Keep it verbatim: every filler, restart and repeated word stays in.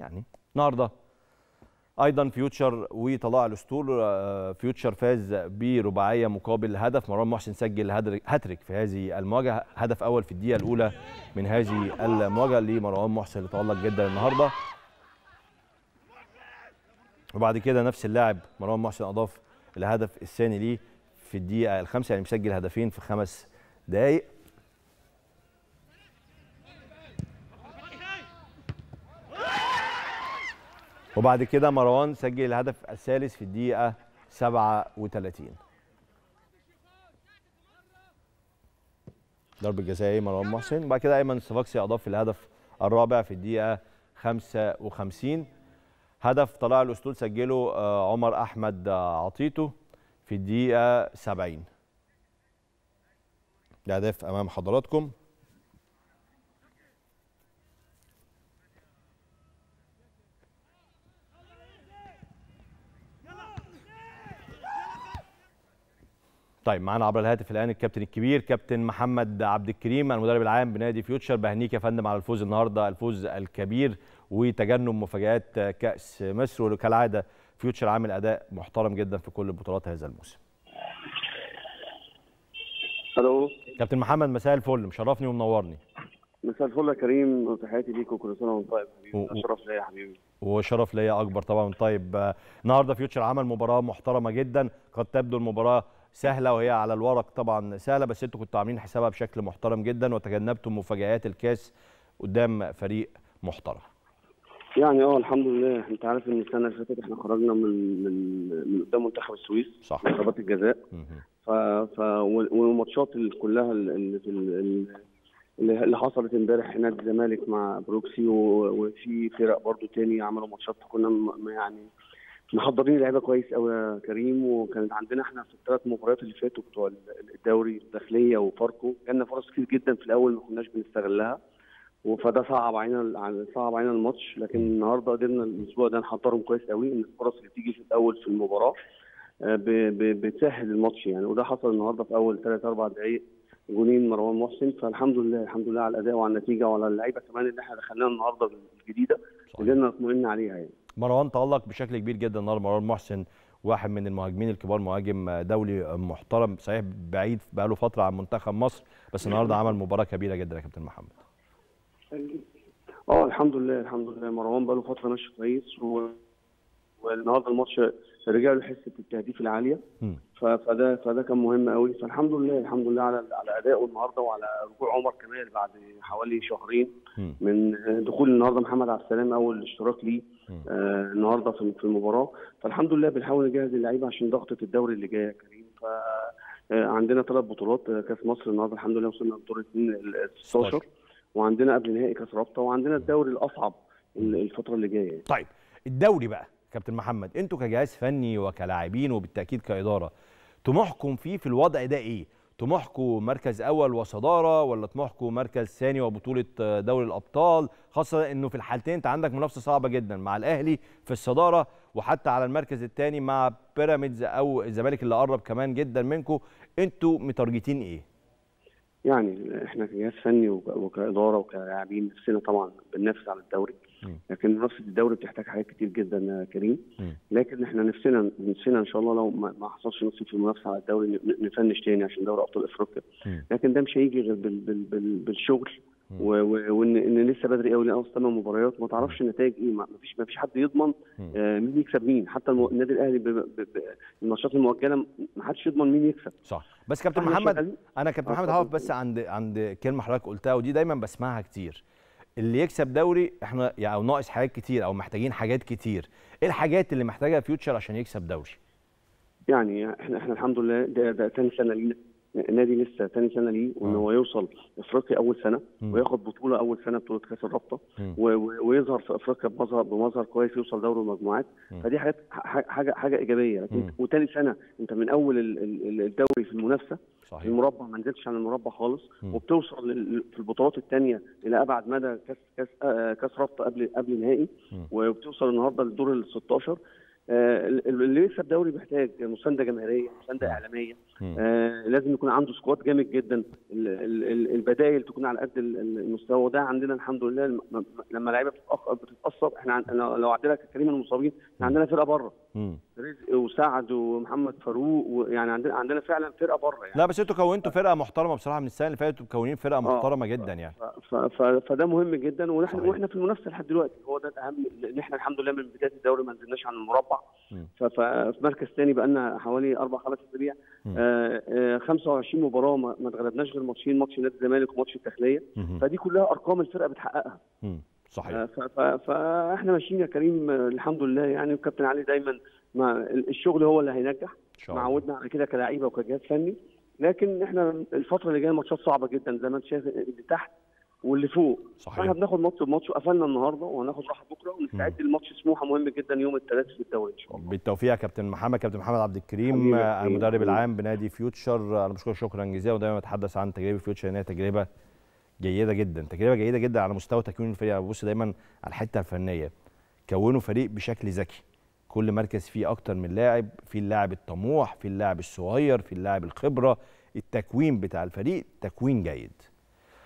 يعني النهارده ايضا فيوتشر وطلائع الاسطول. فيوتشر فاز برباعيه مقابل هدف. مروان محسن سجل هاتريك في هذه المواجهه، هدف اول في الدقيقه الاولى من هذه المواجهه لمروان محسن اللي تالق جدا النهارده. وبعد كده نفس اللاعب مروان محسن اضاف الهدف الثاني ليه في الدقيقه الخامسه، يعني مسجل هدفين في خمس دقائق. وبعد كده مروان سجل الهدف الثالث في الدقيقة سبعة وثلاثين. ضربة جزائية مروان محسن. بعد كده أيمن الصفاقسي أضاف الهدف الرابع في الدقيقة خمسة وخمسين. هدف طلائع الأسطول سجله عمر أحمد عطيته في الدقيقة سبعين. الأهداف أمام حضراتكم. طيب معانا عبر الهاتف الان الكابتن الكبير كابتن محمد عبد الكريم المدرب العام بنادي فيوتشر. بهنيك يا فندم على الفوز النهارده، الفوز الكبير وتجنب مفاجآت كأس مصر، وكالعاده فيوتشر عامل اداء محترم جدا في كل بطولات هذا الموسم. الو كابتن محمد، مساء الفل، مشرفني ومنورني. مساء الفل يا كريم، وتحياتي ليك وكل سنه وانت طيب حبيبي. شرف ليا يا حبيبي. وشرف ليا اكبر طبعا. طيب النهارده فيوتشر عمل مباراه محترمه جدا، قد تبدو المباراه سهله وهي على الورق طبعا سهله، بس انتوا كنتوا عاملين حسابها بشكل محترم جدا وتجنبتم مفاجآت الكاس قدام فريق محترم. يعني اه الحمد لله. انت عارف ان السنه اللي فاتت احنا خرجنا من من من قدام منتخب السويس صح، ضربات الجزاء. ف ف والماتشات كلها اللي في اللي حصلت امبارح نادي الزمالك مع بروكسي، وفي فرق برضو تاني عملوا ماتشات، كنا يعني محضرين لعيبه كويس قوي يا كريم. وكانت عندنا احنا في الثلاث مباريات اللي فاتوا بتوع الدوري الداخليه وفاركو جالنا فرص كتير جدا في الاول ما كناش بنستغلها، فده صعب علينا صعب علينا الماتش. لكن النهارده قدرنا الاسبوع ده نحضرهم كويس قوي، ان الفرص اللي بتيجي في الاول في المباراه بتسهل الماتش يعني. وده حصل النهارده في اول ثلاث اربع دقائق، جولين مروان محسن. فالحمد لله الحمد لله على الاداء وعلى النتيجه وعلى اللعيبه كمان اللي احنا دخلناها النهارده الجديده قدرنا نطمئن عليها يعني. مروان تألق بشكل كبير جدا النهارده. مروان محسن واحد من المهاجمين الكبار، مهاجم دولي محترم، صحيح بعيد بقاله فتره عن منتخب مصر، بس النهارده عمل مباراه كبيره جدا يا كابتن محمد. اه الحمد لله الحمد لله. مروان بقاله فتره ماشي كويس، و... والنهارده الماتش رجع له حسه التهديف العاليه، فده فده كان مهم قوي. فالحمد لله الحمد لله على على ادائه النهارده، وعلى رجوع عمر كمال بعد حوالي شهرين م. من دخول النهارده محمد عبد السلام اول اشتراك ليه آه النهارده في المباراه. فالحمد لله بنحاول نجهز اللعيبه عشان ضغطه الدوري اللي جاي يا كريم. ف عندنا ثلاث بطولات كاس مصر النهارده الحمد لله وصلنا لدور ال ستاشر، وعندنا قبل نهائي كاس رابطه، وعندنا الدوري الاصعب الفتره اللي جايه. طيب الدوري بقى كابتن محمد، انتوا كجهاز فني وكلاعبين وبالتاكيد كاداره طموحكم فيه في الوضع ده ايه؟ طموحكم مركز اول وصداره، ولا طموحكم مركز ثاني وبطوله دوري الابطال؟ خاصه انه في الحالتين انت عندك منافسه صعبه جدا مع الاهلي في الصداره، وحتى على المركز الثاني مع بيراميدز او الزمالك اللي قرب كمان جدا منكم. انتوا متارجتين ايه؟ يعني احنا كجهاز فني وكاداره وكلاعبين نفسنا طبعا بننافس على الدوري، لكن منافسه الدوري بتحتاج حاجات كتير جدا يا كريم. لكن احنا نفسنا نفسنا ان شاء الله لو ما حصلش نصيب في المنافسه على الدوري نفنش تاني عشان دوري ابطال افريقيا، لكن ده مش هيجي غير بال بال بال بالشغل، وان ان لسه بدري قوي لان ثمان مباريات ما تعرفش النتائج ايه. ما فيش ما فيش حد يضمن آه مين يكسب مين، حتى النادي الاهلي الماتشات المؤجله ما حدش يضمن مين يكسب. صح. بس كابتن محمد، انا كابتن محمد هقف بس عند عند كلمه حضرتك قلتها ودي دايما بسمعها كتير، اللي يكسب دوري احنا يعني او ناقص حاجات كتير او محتاجين حاجات كتير. ايه الحاجات اللي محتاجها فيوتشر عشان يكسب دوري؟ يعني احنا احنا الحمد لله ده ده ثاني سنه لينا، النادي لسه ثاني سنه ليه، وان هو يوصل افريقيا اول سنه م. وياخد بطوله اول سنه بطوله كاس الرابطه، ويظهر في افريقيا بمظهر بمظهر كويس، يوصل دوري المجموعات، فدي حاجات حاجه حاجه ايجابيه. لكن وثاني سنه انت من اول الدوري في المنافسه صحيح. المربع ما نزلتش عن المربع خالص، م. وبتوصل في البطولات الثانيه الى ابعد مدى كاس كاس آه كاس رابطه قبل قبل النهائي، وبتوصل النهارده للدور ال ستاشر. آه اللي يكسب دوري بيحتاج مسانده جماهيريه، مسانده اعلاميه، آه لازم يكون عنده سكواد جامد جدا، البدائل تكون على قد المستوى، وده عندنا الحمد لله. لما اللعيبه بتتاثر، احنا لو عندنا كريم المصابين، احنا عندنا فرقه بره، رزق وسعد ومحمد فاروق، ويعني عندنا عندنا فعلا فرقه بره يعني. لا بس انتوا كونتوا فرقه محترمه بصراحه من السنه اللي فاتت، مكونين فرقه محترمه جدا يعني. ف ف فده مهم جدا، ونحن واحنا في المنافسه لحد دلوقتي، هو ده الاهم، ان احنا الحمد لله من بدايه الدوري ما نزلناش عن المربع. ففي مركز ثاني بقى لنا حوالي اربع خمس اسابيع، خمسة وعشرين مباراه ما اتغلبناش غير ماتشين، ماتش نادي الزمالك وماتش الداخليه. فدي كلها ارقام الفرقه بتحققها. صحيح. فاحنا ماشيين يا كريم الحمد لله يعني، والكابتن علي دايما مع الشغل هو اللي هينجح، معودنا على كده كلاعيبه وكجهاز فني. لكن احنا الفتره اللي جايه ماتشات صعبه جدا زي ما انت شايف، اللي تحت واللي فوق. صحيح. احنا بناخد ماتش بماتش، وقفلنا النهارده وهناخد راحه بكره، ونستعد لماتش سموحه مهم جدا يوم الثلاث في الدوري ان شاء الله. بالتوفيق يا كابتن محمد. كابتن محمد عبد الكريم المدرب العام بنادي فيوتشر، انا بشكرك شكرا جزيلا، ودايما بتحدث عن تجربه فيوتشر ان هي تجربه جيده جدا، تجربه جيده جدا على مستوى تكوين الفريق. انا ببص دايما على الحته الفنيه، كونوا فريق بشكل ذكي، كل مركز فيه اكتر من لاعب، في اللاعب الطموح، في اللاعب الصغير، في اللاعب الخبره، التكوين بتاع الفريق تكوين جيد.